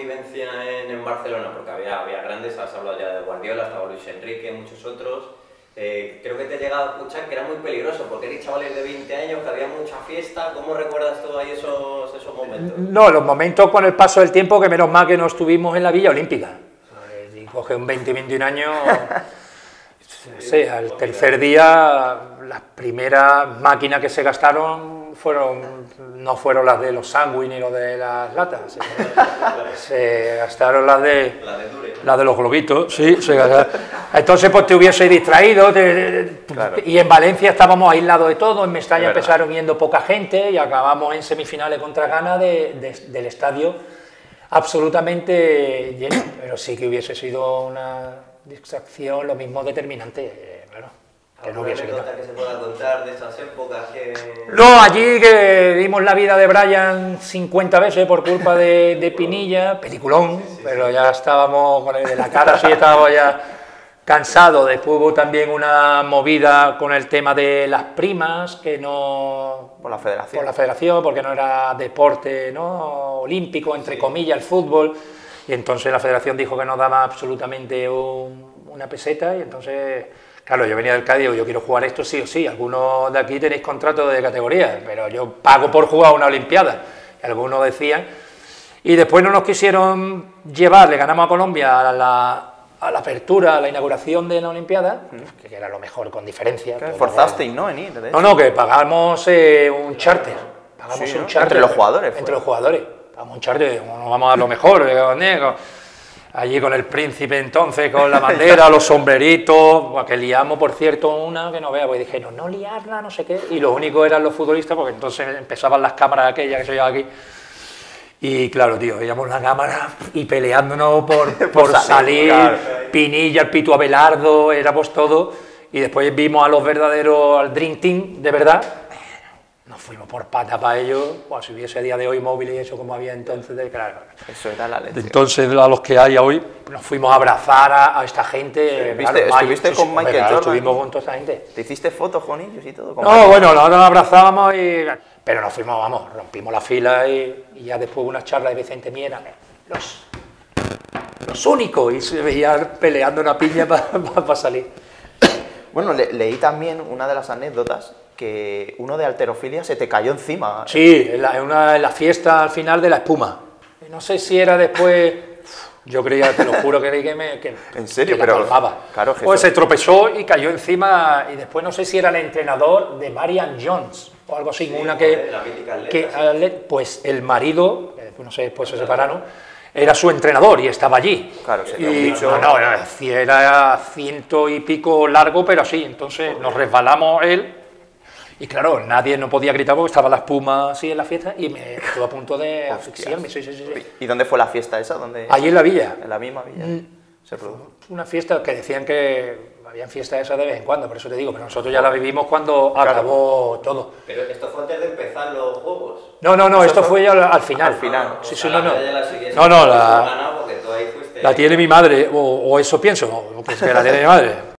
convivencia en Barcelona? Porque había grandes, has hablado ya de Guardiola, estaba Luis Enrique, muchos otros. Creo que te he llegado a escuchar que era muy peligroso, porque eres chavales de 20 años, que había mucha fiesta. ¿Cómo recuerdas tú ahí esos momentos? No, los momentos con el paso del tiempo, que menos mal que no estuvimos en la Villa Olímpica. Y coge un 20-21 años... Sí, al tercer día, las primeras máquinas que se gastaron no fueron las de los sándwiches ni los de las latas, se gastaron las de los globitos, sí, entonces pues te hubiese distraído, claro. Y en Valencia estábamos aislados de todo, en Mestalla empezaron yendo poca gente y acabamos en semifinales contra Ghana del estadio absolutamente lleno, pero sí que hubiese sido una distracción, lo mismo determinante, claro. Que no hubiese quedado. ¿Que se pueda contar de esas épocas? No, allí que dimos la vida de Brian 50 veces por culpa de Pinilla, peliculón, sí, pero ya estábamos con el de la cara, sí, estábamos ya cansados. Después hubo también una movida con el tema de las primas, que no... Por la federación. Por la federación, porque no era deporte, ¿no?, olímpico, entre comillas, el fútbol. Y entonces la federación dijo que no daba absolutamente una peseta, y entonces, claro, yo venía del Cádiz y digo, yo quiero jugar esto sí o sí, algunos de aquí tenéis contrato de categoría, pero yo pago por jugar una olimpiada, y algunos decían, y después no nos quisieron llevar, le ganamos a Colombia a la apertura, a la inauguración de la olimpiada, que era lo mejor, con diferencia. Forzasteis, ¿no?, en ir, de hecho. No, que pagamos un charter, sí, un charter entre los jugadores. Entre los jugadores. Vamos a un charter, nos vamos a dar lo mejor, allí con el príncipe entonces, con la bandera, los sombreritos, que liamos, por cierto, una que no vea, porque dijeron, no liarla, no sé qué, y los únicos eran los futbolistas, porque entonces empezaban las cámaras aquellas que se llevan aquí, y claro, tío, veíamos la cámara y peleándonos por salir, claro. Pinilla, el Pitu Abelardo, éramos todos, y después vimos a los verdaderos, al Dream Team, de verdad. Nos fuimos por pata para ellos, pues, si hubiese a día de hoy móviles y eso como había entonces, claro. Eso era la leche. Entonces, a los que hay hoy, nos fuimos a abrazar a esta gente. Sí, ¿estuviste con Michael Jordan? Estuvimos con toda esta gente. ¿Te hiciste fotos con ellos y todo? No, bueno, nosotros nos abrazábamos, pero nos fuimos, vamos, rompimos la fila y ya después una charla de Vicente Miera, los únicos, y se veía peleando una piña para salir. Bueno, leí también una de las anécdotas, que uno de halterofilia se te cayó encima. Sí, en la fiesta al final de la espuma. No sé si era después, yo creía, te lo juro, que ¿en serio? Que pero la palmaba. Claro, pues se tropezó y cayó encima, y después no sé si era el entrenador de Marian Jones o algo así, sí, una pues el marido, no sé, después se separaron, era su entrenador y estaba allí. Claro, y era 100 y pico largo, pero sí, entonces nos resbalamos él. Y claro, nadie no podía gritar porque estaba la espuma así en la fiesta y me estuvo a punto de asfixiarme. Sí. ¿Y dónde fue la fiesta esa? Allí en la villa. En la misma villa. Se produjo. Una fiesta que decían que habían fiestas esas de vez en cuando, por eso te digo, pero nosotros ya la vivimos cuando acabó todo. ¿Pero esto fue antes de empezar los juegos? No, esto fue ya al final. Al final. Sí, la tiene mi madre, o eso pienso, que la tiene mi madre.